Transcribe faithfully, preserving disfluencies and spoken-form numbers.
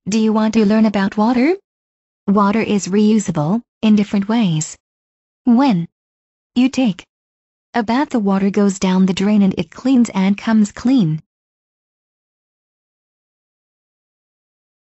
Do you want to learn about water? Water is reusable in different ways. When you take a bath, the water goes down the drain and it cleans and comes clean.